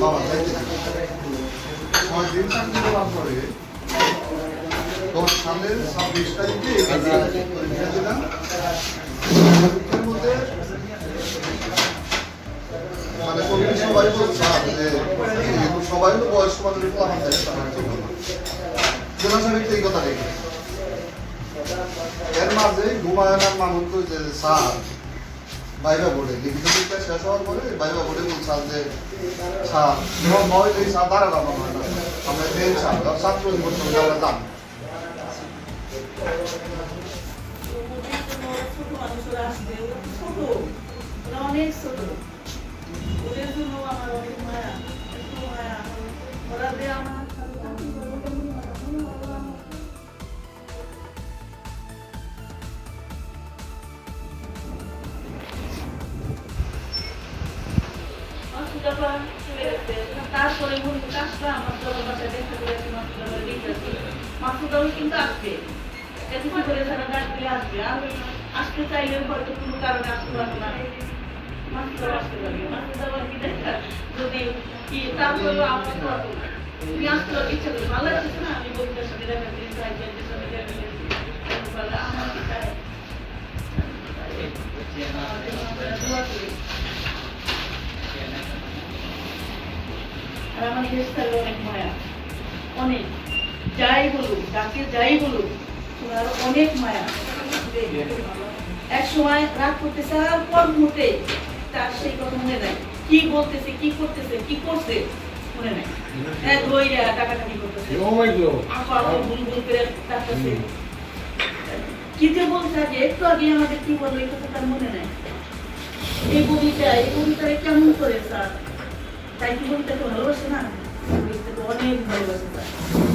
বাবা যাইতে আমার দিন চাকরি করার পরে সালের 26 তারিখে পরীক্ষা দিলাম। পরীক্ষার মধ্যে মানে কমিটি সবাই বলছে যে সবাই তো বয়স্ক মানুষের প্লান দেয় এই কথা রেখে এর মাঝে ঘুমায়নার মানুষ যে স্যার বাইবা বোর্ডে লিখিত পরীক্ষা শেষ হওয়ার পরে বাইবা বোর্ডে বলছেন যে স্যার নয় এই স্যার দাঁড়ালাম আমরা ফেল স্যার ছাত্র আমরা জানি অনেক ছোট ওদের জন্য আমার অনেক মায়া একটু মায়া ওরা দিয়ে আমার তারপরে কাজটা আমার বাসায় দেখতে পেরেছি মাসুদাও কিন্তু আসবে কিছু করে তারা গাছ দিয়ে আসবে আর আসতে চাইলেও হয়তো কোনো কারণে আসতে পারবে না মাসুদাও আসতে পারবে মাসুদা কি দেখা যদি কি তারপরেও আমার তুমি আসতে পারবে ইচ্ছা করে ভালো লাগছে না আমি বন্ধুদের সাথে দেখা দিই সাইকেলের সাথে দেখা দিয়েছি আমার কি চাই আর আমার দেশটার অনেক মায়া অনেক যাই বলুক যাকে যাই বলুক তোমার অনেক মায়া এক সময় রাগ করতেছে আর পর মুহূর্তে তার সেই কথা মনে নাই কি বলতেছে কি করতেছে কি করছে মনে নাই এক বইরা টাকাটাকি করতেছে আবার বুলবুল করে ডাকতেছে কি যে বলছে আগে একটু আগে আমাদের কি বললো এই কথা তার মনে নাই এই কবিতায় কেমন করে স্যার তাই কি কবিতাকে ভালোবাসে না অনেক ভালোবাসে স্যার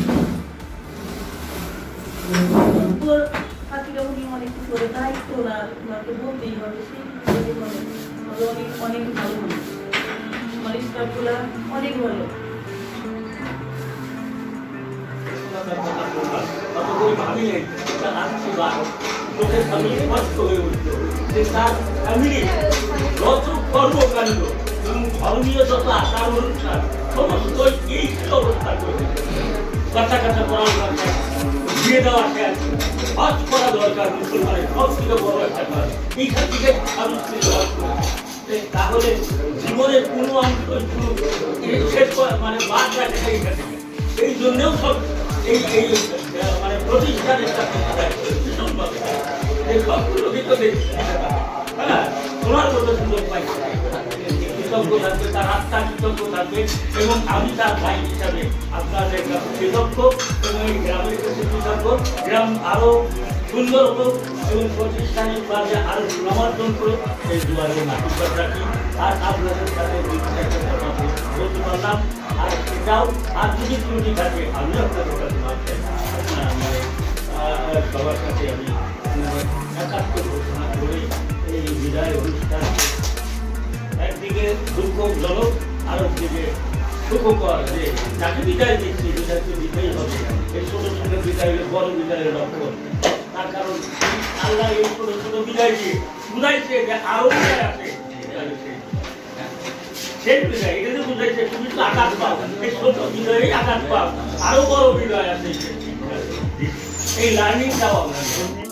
অনেক কিছু করে দায়িত্ব না ওনাকে বলতেই হবে অনেক ভালো মানুষ আমার স্টাফগুলা অনেক ভালো ধর্মীয় যত আচার অনুষ্ঠান সমস্ত এই অবস্থা করে কাঁচা কাঁচা পড়ানো দিয়ে দেওয়া শেষ হজ করা দরকার মুসলমানের সব থেকে বড় একটা কাজ এইখান থেকে তাহলে জীবনের কোনো অংশ শেষ মানে বাদ রাখে এইখান থেকে এই জন্যেও সব এই মানে প্রতিষ্ঠানের সাথে ভীষণভাবে এই সবগুলো ভিতরে হ্যাঁ শোনার মতো সুযোগ পাইছে কৃতজ্ঞ থাকবে তার আত্মা কৃতজ্ঞ থাকবে এবং আমি তার ভাই হিসাবে আপনাদের কাছে কৃতজ্ঞ এবং এই গ্রামের কাছে কৃতজ্ঞ গ্রাম আরো সুন্দর হোক এবং প্রতিষ্ঠানিক কাজে আরো সুনামার্জন করে এই দুয়ারে আশীর্বাদ রাখি আর আপনাদের সাথে বলতে পারলাম আর এটাও আর যদি ত্রুটি থাকে আমি আপনাদের কাছে মাপ চাই সবার কাছে আমি একাত্ম ঘোষণা করে এই বিদায় অনুষ্ঠান একদিকে দুঃখজনক আর একদিকে সুখকর যে যাকে বিদায় দিচ্ছি বিদায়কে দিতেই হবে এই ছোট ছোট বিদায়ের বড় বিদায়ের লক্ষ্য তার কারণ আল্লাহ এই ছোট ছোট বিদায় দিয়ে বুঝাইছে যে আরো বিদায় আছে শেষ বিদায় এটা যে বুঝাইছে তুমি তো আঘাত পাও এই ছোট বিদায়েই আঘাত পাও আরো বড় বিদায় আছে এই লার্নিং দাও আমরা